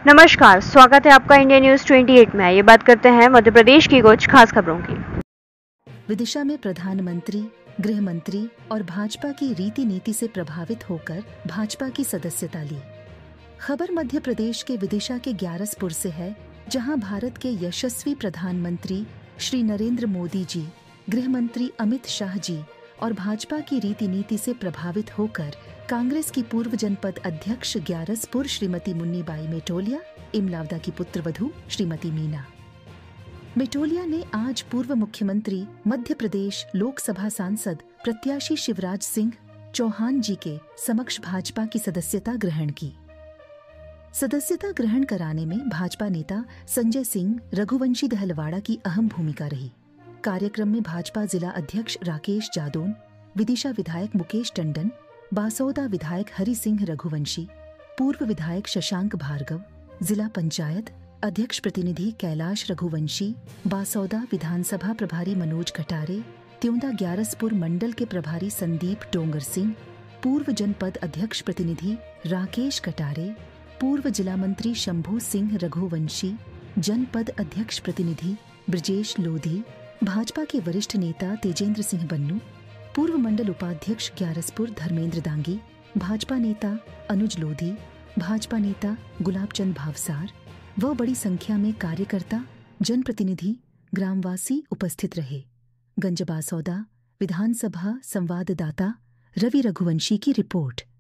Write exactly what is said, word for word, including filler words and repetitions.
नमस्कार, स्वागत है आपका इंडिया न्यूज अट्ठाईस में। ये बात करते हैं मध्य प्रदेश की कुछ खास खबरों की। विदिशा में प्रधानमंत्री, गृह मंत्री और भाजपा की रीति नीति से प्रभावित होकर भाजपा की सदस्यता ली। खबर मध्य प्रदेश के विदिशा के ग्यारसपुर से है, जहां भारत के यशस्वी प्रधानमंत्री श्री नरेंद्र मोदी जी, गृह मंत्री अमित शाह जी और भाजपा की रीति नीति से प्रभावित होकर कांग्रेस की पूर्व जनपद अध्यक्ष ग्यारसपुर श्रीमती मुन्नीबाई मेटोलिया, इमलावदा की पुत्रवधू श्रीमती मीना मेटोलिया ने आज पूर्व मुख्यमंत्री, मध्य प्रदेश लोकसभा सांसद प्रत्याशी शिवराज सिंह चौहान जी के समक्ष भाजपा की सदस्यता ग्रहण की। सदस्यता ग्रहण कराने में भाजपा नेता संजय सिंह रघुवंशी दहलवाड़ा की अहम भूमिका रही। कार्यक्रम में भाजपा जिला अध्यक्ष राकेश जादौन, विदिशा विधायक मुकेश टंडन, बासौदा विधायक हरि सिंह रघुवंशी, पूर्व विधायक शशांक भार्गव, जिला पंचायत अध्यक्ष प्रतिनिधि कैलाश रघुवंशी, बासौदा विधानसभा प्रभारी मनोज कटारे, त्योंदा ग्यारसपुर मंडल के प्रभारी संदीप डोंगर सिंह, पूर्व जनपद अध्यक्ष प्रतिनिधि राकेश कटारे, पूर्व जिला मंत्री शंभू सिंह रघुवंशी, जनपद अध्यक्ष प्रतिनिधि ब्रजेश लोधी, भाजपा के वरिष्ठ नेता तेजेंद्र सिंह बन्नू, पूर्व मंडल उपाध्यक्ष ग्यारसपुर धर्मेंद्र दांगी, भाजपा नेता अनुज लोधी, भाजपा नेता गुलाबचंद भावसार व बड़ी संख्या में कार्यकर्ता, जनप्रतिनिधि, ग्रामवासी उपस्थित रहे। गंजबासौदा विधानसभा संवाददाता रवि रघुवंशी की रिपोर्ट।